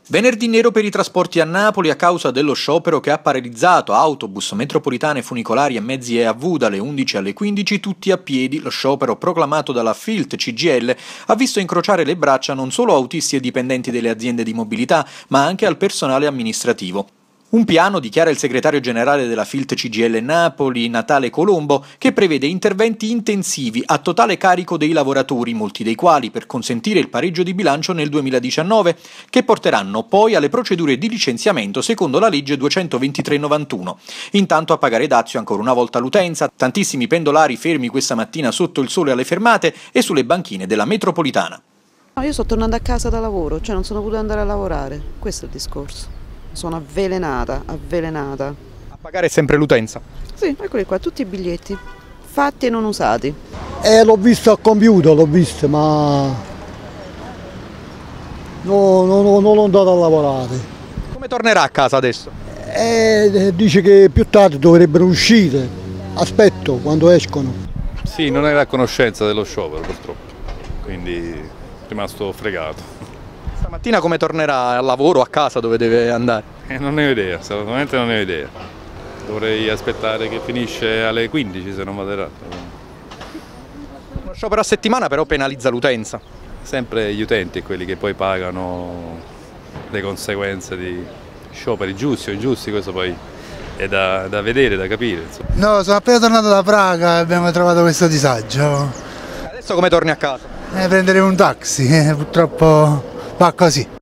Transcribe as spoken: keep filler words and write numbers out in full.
Venerdì nero per i trasporti a Napoli a causa dello sciopero che ha paralizzato autobus, metropolitane, funicolari e mezzi E A V dalle undici alle quindici, tutti a piedi. Lo sciopero proclamato dalla Filt C G I L ha visto incrociare le braccia non solo autisti e dipendenti delle aziende di mobilità, ma anche al personale amministrativo. Un piano, dichiara il segretario generale della Filt C G I L Napoli, Natale Colombo, che prevede interventi intensivi a totale carico dei lavoratori, molti dei quali per consentire il pareggio di bilancio nel duemiladiciannove, che porteranno poi alle procedure di licenziamento secondo la legge duecentoventitré novantuno. Intanto a pagare dazio ancora una volta l'utenza, tantissimi pendolari fermi questa mattina sotto il sole alle fermate e sulle banchine della metropolitana. No, io sto tornando a casa da lavoro, cioè non sono potuta andare a lavorare, questo è il discorso. Sono avvelenata, avvelenata. A pagare sempre l'utenza? Sì, eccoli qua, tutti i biglietti, fatti e non usati. Eh, l'ho visto al computer, l'ho visto, ma no, no, no, non l'ho andato a lavorare. Come tornerà a casa adesso? Eh, dice che più tardi dovrebbero uscire, aspetto quando escono. Sì, non era a conoscenza dello sciopero purtroppo, quindi è rimasto fregato. Stamattina come tornerà al lavoro, a casa, dove deve andare? Eh, non ne ho idea, assolutamente non ne ho idea. Dovrei aspettare che finisce alle quindici se non vado errato. Uno sciopero a settimana però penalizza l'utenza. Sempre gli utenti, quelli che poi pagano le conseguenze di scioperi giusti o ingiusti, questo poi è da, da vedere, da capire. Insomma. No, sono appena tornato da Praga e abbiamo trovato questo disagio. Adesso come torni a casa? Eh, prenderemo un taxi, eh, purtroppo va così.